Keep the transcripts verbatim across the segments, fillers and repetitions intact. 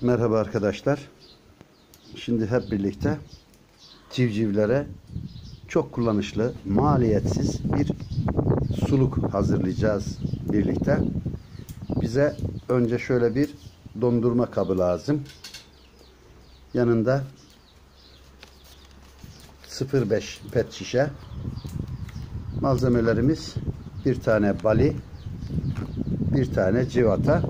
Merhaba arkadaşlar. Şimdi hep birlikte civcivlere çok kullanışlı, maliyetsiz bir suluk hazırlayacağız birlikte. Bize önce şöyle bir dondurma kabı lazım. Yanında sıfır virgül beş pet şişe. Malzemelerimiz bir tane bali, bir tane civata,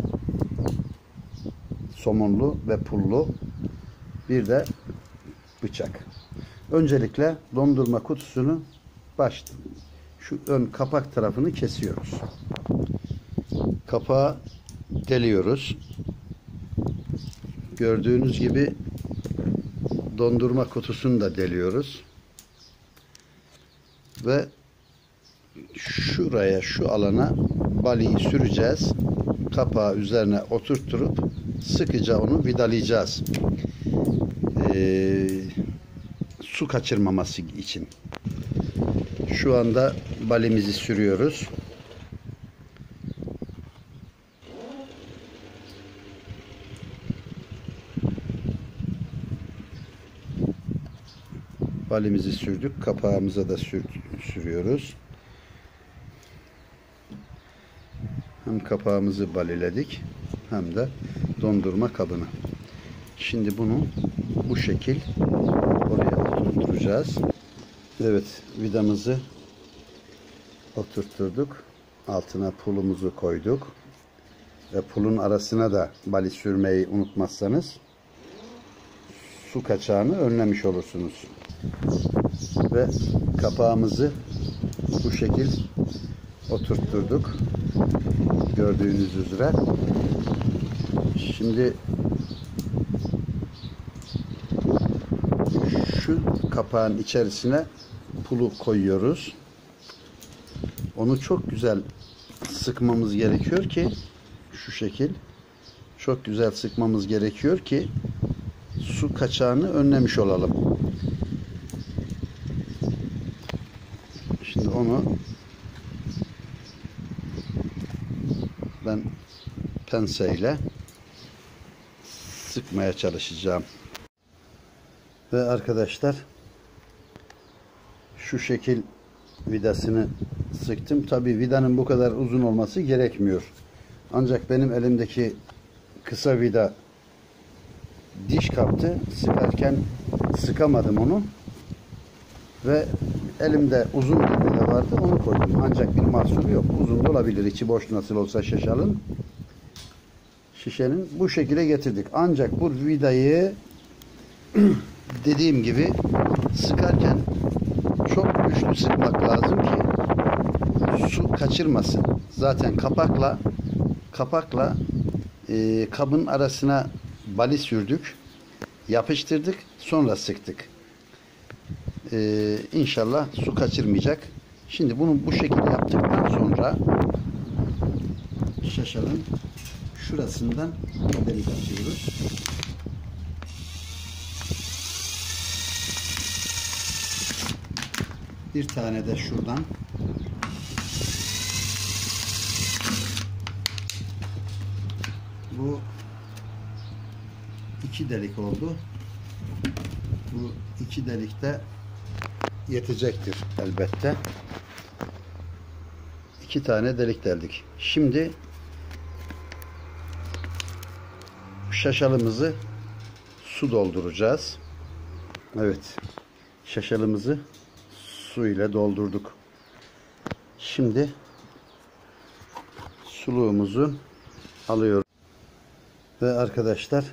somonlu ve pullu, bir de bıçak. Öncelikle dondurma kutusunu baş şu ön kapak tarafını kesiyoruz. Kapağı deliyoruz. Gördüğünüz gibi dondurma kutusunu da deliyoruz. Ve şuraya, şu alana baliyi süreceğiz. Kapağı üzerine oturtturup sıkıca onu vidalayacağız. Ee, su kaçırmaması için. Şu anda balimizi sürüyoruz. Balimizi sürdük. Kapağımıza da sür, sürüyoruz. Hem kapağımızı baliledik hem de dondurma kabını. Şimdi bunu bu şekil oraya oturtacağız. Evet, vidamızı oturtturduk. Altına pulumuzu koyduk. Ve pulun arasına da bali sürmeyi unutmazsanız su kaçağını önlemiş olursunuz. Ve kapağımızı bu şekil oturtturduk. Gördüğünüz üzere. Şimdi şu kapağın içerisine pulu koyuyoruz. Onu çok güzel sıkmamız gerekiyor ki şu şekil çok güzel sıkmamız gerekiyor ki su kaçağını önlemiş olalım. Şimdi onu ben penseyle sıkmaya çalışacağım. Ve arkadaşlar şu şekil vidasını sıktım. Tabi vidanın bu kadar uzun olması gerekmiyor. Ancak benim elimdeki kısa vida diş kaptı. Sıkarken sıkamadım onu. Ve elimde uzun bir vida vardı. Onu koydum. Ancak bir mahsuru yok. Uzun da olabilir. İçi boş nasıl olsa şaşalım. Şişenin bu şekilde getirdik. Ancak bu vidayı dediğim gibi sıkarken çok güçlü sıkmak lazım ki su kaçırmasın. Zaten kapakla kapakla e, kabın arasına bali sürdük, yapıştırdık, sonra sıktık. E, İnşallah su kaçırmayacak. Şimdi bunu bu şekilde yaptıktan sonra şaşalım şurasından delik açıyoruz. Bir tane de şuradan. Bu iki delik oldu. Bu iki delik de yetecektir elbette. İki tane delik deldik. Şimdi şaşalımızı su dolduracağız. Evet. Şaşalımızı su ile doldurduk. Şimdi suluğumuzu alıyoruz. Ve arkadaşlar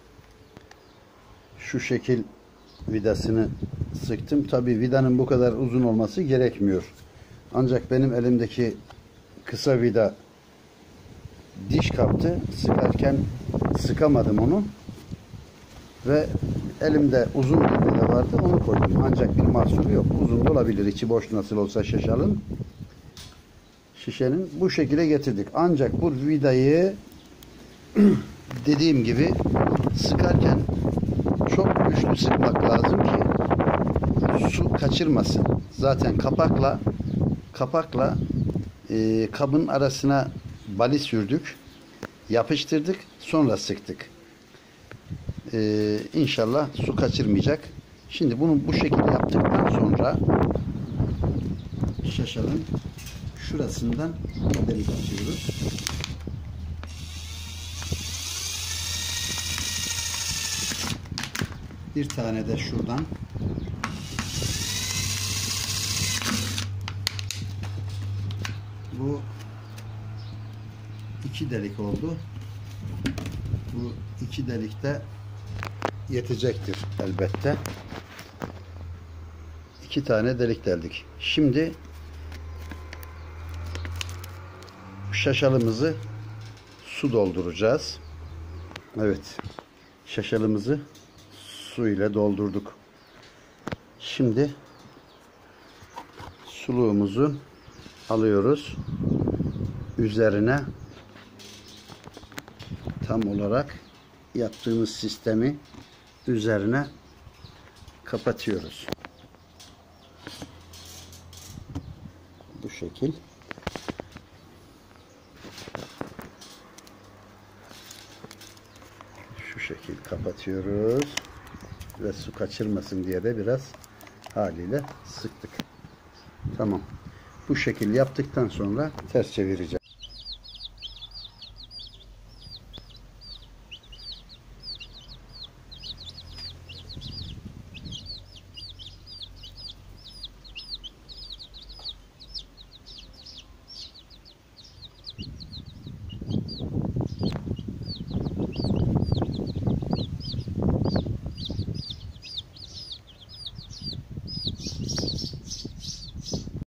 şu şekil vidasını sıktım. Tabi vidanın bu kadar uzun olması gerekmiyor. Ancak benim elimdeki kısa vida diş kaptı. Sıkarken sıkamadım onu. Ve elimde uzun bir vida vardı. Onu koydum. Ancak bir mahsuru yok. Uzun da olabilir. İçi boş nasıl olsa şaşalım. Şişenin bu şekilde getirdik. Ancak bu vidayı dediğim gibi sıkarken çok güçlü sıkmak lazım ki su kaçırmasın. Zaten kapakla kapakla e, kabın arasına bali sürdük, yapıştırdık, sonra sıktık. Ee, inşallah su kaçırmayacak. Şimdi bunu bu şekilde yaptıktan sonra şaşalın şurasından delik atıyoruz. Bir tane de şuradan. Bu iki delik oldu. Bu iki delikte yetecektir elbette. İki tane delik deldik. Şimdi şaşalımızı su dolduracağız. Evet. Şaşalımızı su ile doldurduk. Şimdi suluğumuzu alıyoruz. Üzerine tam olarak yaptığımız sistemi üzerine kapatıyoruz. Bu şekil. Şu şekil kapatıyoruz. Ve su kaçırmasın diye de biraz haliyle sıktık. Tamam. Bu şekil yaptıktan sonra ters çevireceğim.